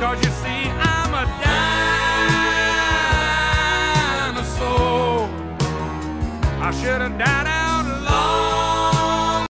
'cause you see, I'm a dinosaur. I should have died